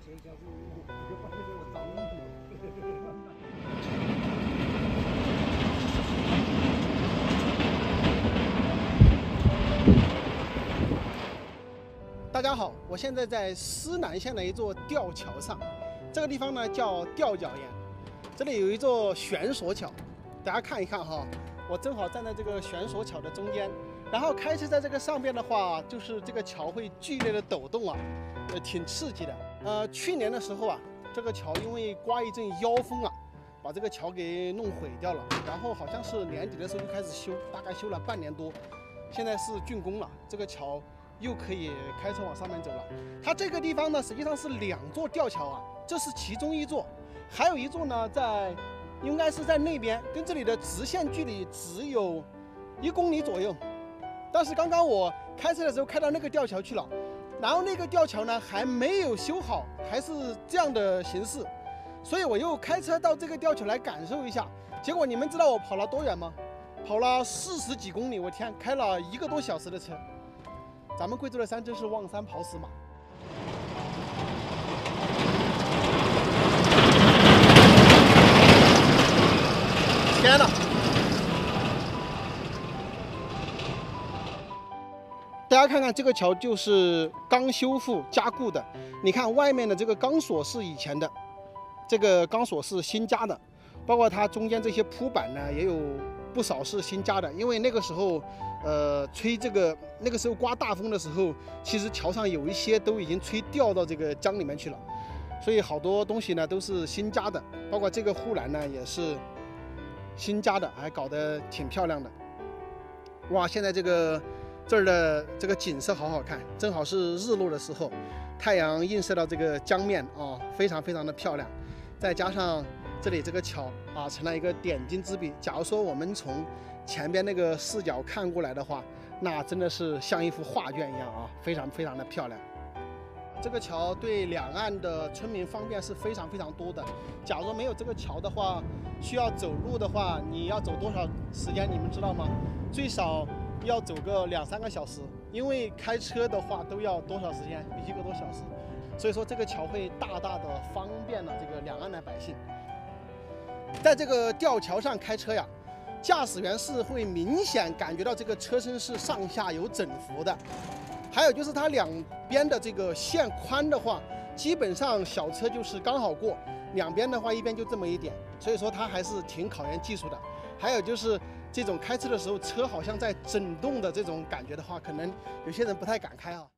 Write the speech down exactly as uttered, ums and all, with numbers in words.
大家好，我现在在思南县的一座吊桥上，这个地方呢叫吊脚岩，这里有一座悬索桥，大家看一看哈，我正好站在这个悬索桥的中间，然后开车在这个上边的话，就是这个桥会剧烈的抖动啊，呃，挺刺激的。呃，去年的时候啊，这个桥因为刮一阵妖风啊，把这个桥给弄毁掉了，然后好像是年底的时候就开始修，大概修了半年多，现在是竣工了，这个桥又可以开车往上面走了。它这个地方呢，实际上是两座吊桥啊，这是其中一座，还有一座呢，在应该是在那边，跟这里的直线距离只有一公里左右。但是刚刚我开车的时候开到那个吊桥去了，然后那个吊桥呢还没有修好，还是这样的形式，所以我又开车到这个吊桥来感受一下。结果你们知道我跑了多远吗？跑了四十几公里，我天，开了一个多小时的车。咱们贵州的山真是望山跑死马。天哪！大家看看这个桥就是刚修复加固的，你看外面的这个钢索是以前的，这个钢索是新加的，包括它中间这些铺板呢也有不少是新加的，因为那个时候。呃，吹这个那个时候刮大风的时候，其实桥上有一些都已经吹掉到这个江里面去了，所以好多东西呢都是新加的，包括这个护栏呢也是新加的，还搞得挺漂亮的。哇，现在这个这儿的这个景色好好看，正好是日落的时候，太阳映射到这个江面啊，非常非常的漂亮。再加上这里这个桥啊，成了一个点睛之笔。假如说我们从前边那个视角看过来的话，那真的是像一幅画卷一样啊，非常非常的漂亮。这个桥对两岸的村民方便是非常非常多的。假如没有这个桥的话，需要走路的话，你要走多少时间？你们知道吗？最少要走个两三个小时，因为开车的话都要多少时间？一个多小时。所以说这个桥会大大的方便了这个两岸的百姓。在这个吊桥上开车呀，驾驶员是会明显感觉到这个车身是上下有整幅的，还有就是它两边的这个线宽的话，基本上小车就是刚好过，两边的话一边就这么一点，所以说它还是挺考验技术的。还有就是这种开车的时候车好像在震动的这种感觉的话，可能有些人不太敢开啊。